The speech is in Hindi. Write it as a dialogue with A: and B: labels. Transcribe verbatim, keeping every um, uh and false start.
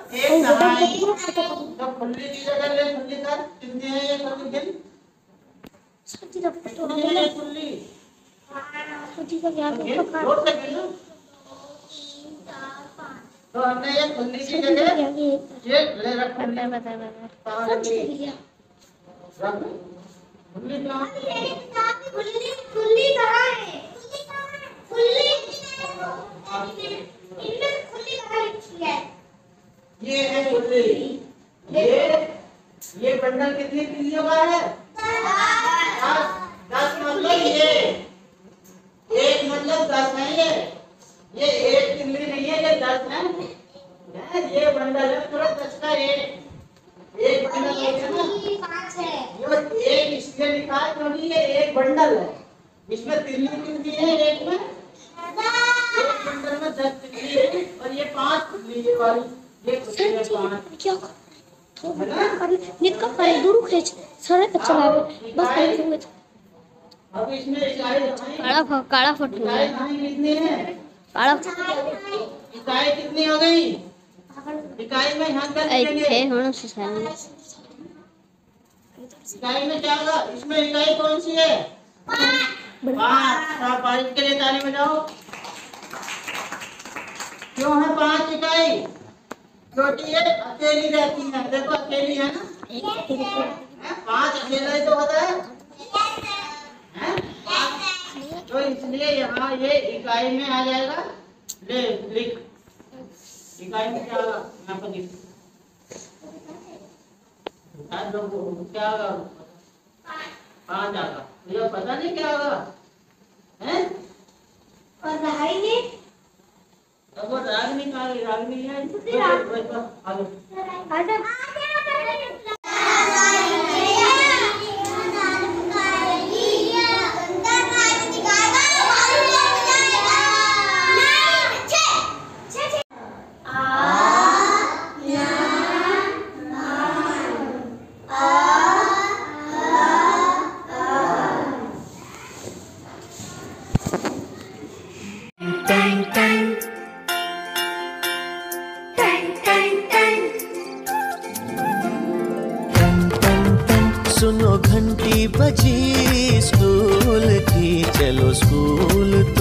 A: एक दहाई तो खुली की जगह ले खुली कर कितनी है ये खुली गिन
B: सच्ची का फोटो
A: कितनी है खुली
B: सच्ची का क्या
A: गिन जोर से गिन तो हमने ये खुली की जगह ये ले रख
B: बता बता बता सच्ची का
A: रख खुली कहाँ
B: खुली खुली कहाँ है खुली इनमें खुली कहाँ लिखी है
A: ये है खुली ये ये बंडल कितनी तिल्लियों का है दस दस मतलब ये एक मतलब दस है ये ये एक तिल्ली नहीं है ये दस है ये बंडल है पूरा दस का एक एक बंडल हो गया ना
B: पाँच है
A: ये एक इसलिए लिखा है क्योंकि ये एक बंडल है इसमें तिल्ली कितनी है एक में एक बंडल में दस तिल्ली है और ये पांच तिल्ली है वाली ये खुली है पांच
B: क्या कर नित का कर दूर खींच सारे चला बस कर हुए
A: अब इसमें इकाई
B: काला काला फोटो
A: इकाई कितनी है
B: काला
A: इकाई कितनी हो गई इकाई में यहाँ क्या लिखेंगे
B: थे होना सिखाएंगे
A: इकाई में क्या होगा इसमें इकाई कौन सी है पाँच आप पाँच के लिए ताली बजाओ क्यों है पाँच इकाई क्योंकि ये अकेली रहती है देखो अकेली है ना पाँच अकेला ही तो होता है तो इसलिए यहाँ ये इकाई में आ जाएगा ले लिख इकाई में क्या होगा यहाँ पर लिख क्या होगा पाँच आगा मुझे पता नहीं क्या होगा हैं
B: और दहाई ने
A: अब वो रागनी कहाँ गई रागनी है आगे
C: सुनो घंटी बजी स्कूल की चलो स्कूल